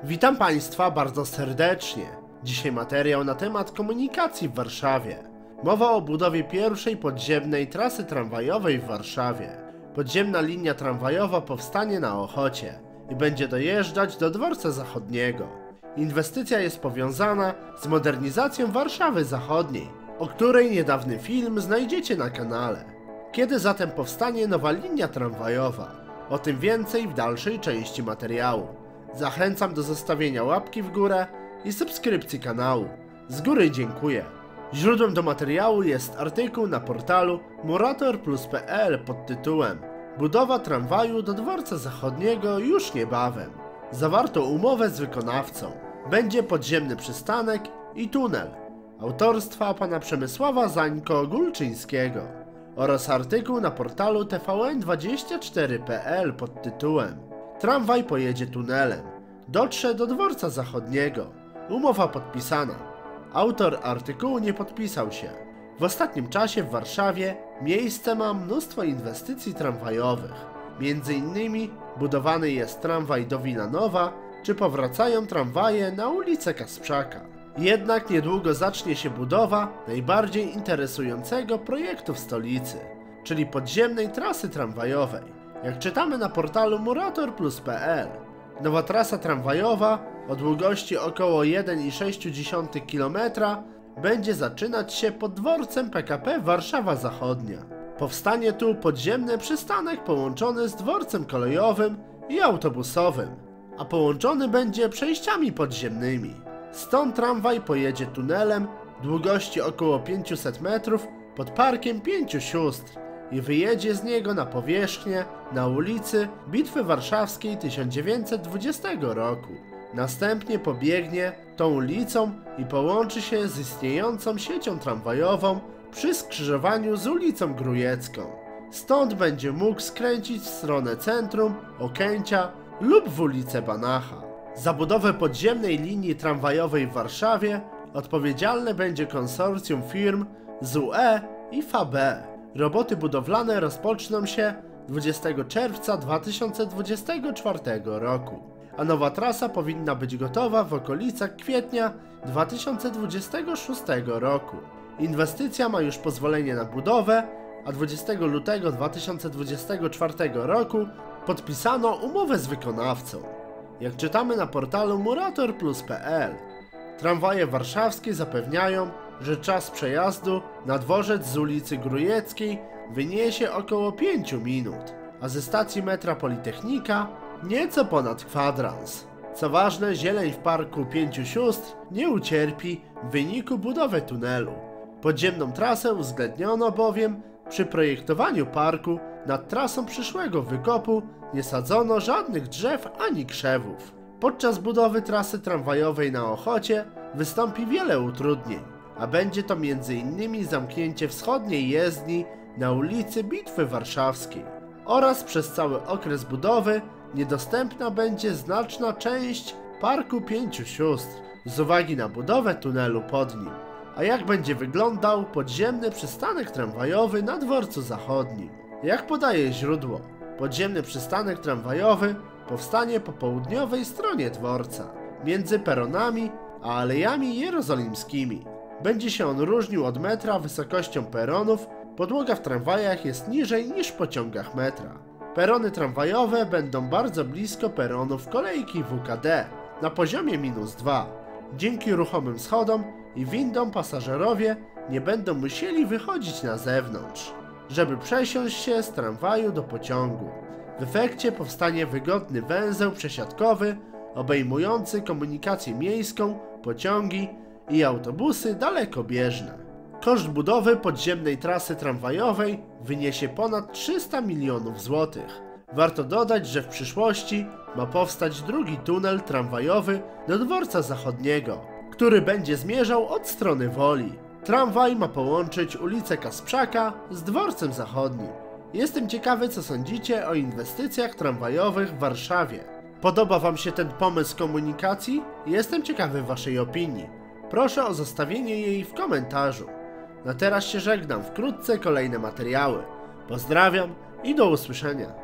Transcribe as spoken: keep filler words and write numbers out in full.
Witam Państwa bardzo serdecznie. Dzisiaj materiał na temat komunikacji w Warszawie. Mowa o budowie pierwszej podziemnej trasy tramwajowej w Warszawie. Podziemna linia tramwajowa powstanie na Ochocie i będzie dojeżdżać do Dworca Zachodniego. Inwestycja jest powiązana z modernizacją Warszawy Zachodniej, o której niedawny film znajdziecie na kanale. Kiedy zatem powstanie nowa linia tramwajowa? O tym więcej w dalszej części materiału. Zachęcam do zostawienia łapki w górę i subskrypcji kanału. Z góry dziękuję. Źródłem do materiału jest artykuł na portalu murator plus kropka p l pod tytułem Budowa tramwaju do Dworca Zachodniego już niebawem. Zawarto umowę z wykonawcą. Będzie podziemny przystanek i tunel. Autorstwa pana Przemysława Zańko-Gulczyńskiego. Oraz artykuł na portalu t v n dwadzieścia cztery kropka p l pod tytułem Tramwaj pojedzie tunelem. Dotrze do Dworca Zachodniego. Umowa podpisana. Autor artykułu nie podpisał się. W ostatnim czasie w Warszawie miejsce ma mnóstwo inwestycji tramwajowych. Między innymi budowany jest tramwaj do Wilanowa, czy powracają tramwaje na ulicę Kasprzaka. Jednak niedługo zacznie się budowa najbardziej interesującego projektu w stolicy, czyli podziemnej trasy tramwajowej. Jak czytamy na portalu murator plus kropka p l, nowa trasa tramwajowa o długości około jeden i sześć kilometra będzie zaczynać się pod dworcem P K P Warszawa Zachodnia. Powstanie tu podziemny przystanek połączony z dworcem kolejowym i autobusowym, a połączony będzie przejściami podziemnymi. Stąd tramwaj pojedzie tunelem długości około pięćset metrów pod Parkiem Pięciu Sióstr i wyjedzie z niego na powierzchnię na ulicy Bitwy Warszawskiej tysiąc dziewięćset dwudziestego roku. Następnie pobiegnie tą ulicą i połączy się z istniejącą siecią tramwajową przy skrzyżowaniu z ulicą Grójecką. Stąd będzie mógł skręcić w stronę centrum, Okęcia lub w ulicę Banacha. Za budowę podziemnej linii tramwajowej w Warszawie odpowiedzialne będzie konsorcjum firm z U E i F A B. Roboty budowlane rozpoczną się dwudziestego czerwca dwa tysiące dwudziestego czwartego roku, a nowa trasa powinna być gotowa w okolicach kwietnia dwa tysiące dwudziestego szóstego roku. Inwestycja ma już pozwolenie na budowę, a dwudziestego lutego dwa tysiące dwudziestego czwartego roku podpisano umowę z wykonawcą. Jak czytamy na portalu murator plus kropka p l, tramwaje warszawskie zapewniają, że czas przejazdu na dworzec z ulicy Grójeckiej wyniesie około pięć minut, a ze stacji metra Politechnika nieco ponad kwadrans. Co ważne, zieleń w Parku Pięciu Sióstr nie ucierpi w wyniku budowy tunelu. Podziemną trasę uwzględniono bowiem przy projektowaniu parku. Nad trasą przyszłego wykopu nie sadzono żadnych drzew ani krzewów. Podczas budowy trasy tramwajowej na Ochocie wystąpi wiele utrudnień, a będzie to między innymi zamknięcie wschodniej jezdni na ulicy Bitwy Warszawskiej oraz przez cały okres budowy niedostępna będzie znaczna część Parku Pięciu Sióstr z uwagi na budowę tunelu pod nim. A jak będzie wyglądał podziemny przystanek tramwajowy na Dworcu Zachodnim? Jak podaje źródło, podziemny przystanek tramwajowy powstanie po południowej stronie dworca, między peronami a alejami jerozolimskimi. Będzie się on różnił od metra wysokością peronów, podłoga w tramwajach jest niżej niż w pociągach metra. Perony tramwajowe będą bardzo blisko peronów kolejki W K D, na poziomie minus dwa. Dzięki ruchomym schodom i windom pasażerowie nie będą musieli wychodzić na zewnątrz, żeby przesiąść się z tramwaju do pociągu. W efekcie powstanie wygodny węzeł przesiadkowy obejmujący komunikację miejską, pociągi i autobusy dalekobieżne. Koszt budowy podziemnej trasy tramwajowej wyniesie ponad trzysta milionów złotych. Warto dodać, że w przyszłości ma powstać drugi tunel tramwajowy do Dworca Zachodniego, który będzie zmierzał od strony Woli. Tramwaj ma połączyć ulicę Kasprzaka z Dworcem Zachodnim. Jestem ciekawy, co sądzicie o inwestycjach tramwajowych w Warszawie. Podoba Wam się ten pomysł komunikacji? Jestem ciekawy Waszej opinii. Proszę o zostawienie jej w komentarzu. Na teraz się żegnam, wkrótce kolejne materiały. Pozdrawiam i do usłyszenia.